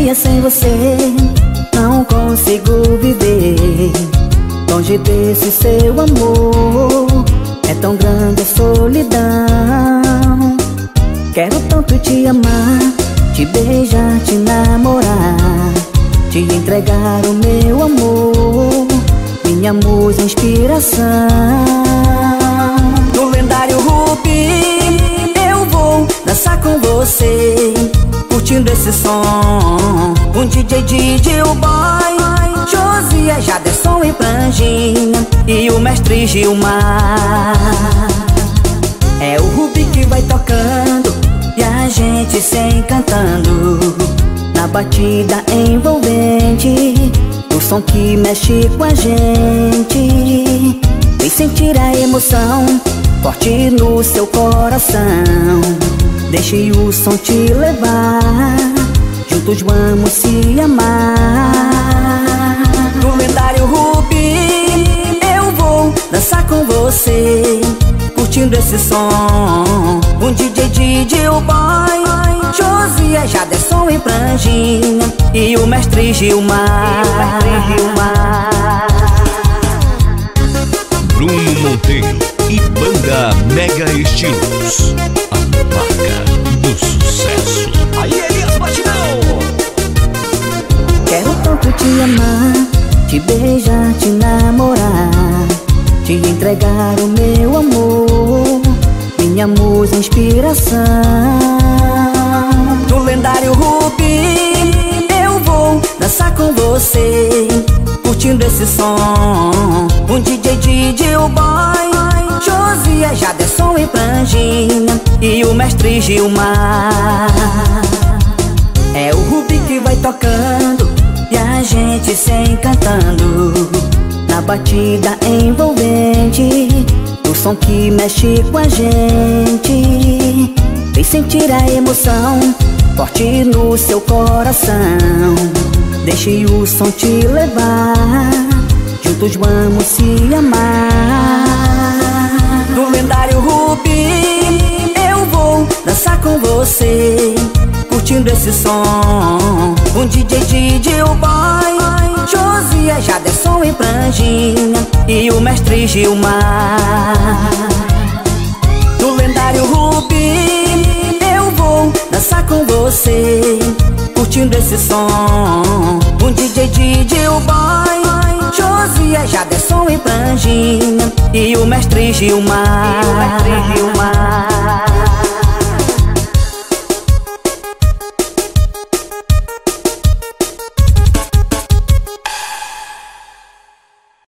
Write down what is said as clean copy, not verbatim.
dia sem você não consigo viver. Longe desse seu amor, é tão grande a solidão. Quero tanto te amar, te beijar, te namorar, te entregar o meu amor, minha musa, inspiração. No lendário Rubi eu vou dançar com você, curtindo esse som. Um DJ o boy, Josias, Jaderson e Franjinha, e o mestre Gilmar. É o Rubi que vai tocando e a gente se encantando na batida envolvente, o som que mexe com a gente. Vem sentir a emoção forte no seu coração, deixe o som te levar, juntos vamos se amar. No lendário Rubi eu vou dançar com você, curtindo esse som. Um DJ o boy, Josias, Jaderson e Franjinha, e o mestre Gilmar. Bruno Monteiro e banda Mega Estilos, a marca do sucesso. Aí, Elias Batidão! Quero tanto te amar, te beijar, te namorar, te entregar o meu amor, minha musa, inspiração. No lendário Rubi eu vou dançar com você, curtindo esse som. Um DJ o boy, Josias, Jaderson e Franjinha, e o mestre Gilmar. É o Rubi que vai tocando e a gente se encantando na batida envolvente, o som que mexe com a gente. Vem sentir a emoção forte no seu coração, deixe o som te levar, juntos vamos se amar. No lendário Rubi eu vou dançar com você, curtindo esse som. Um DJ o boy, Josias, Jaderson e Franjinha, e o mestre Gilmar. No lendário Rubi eu vou dançar com você, curtindo esse som. Um DJ o boy, Josias, Jaderson e Franjinha, e o mestre Gilmar.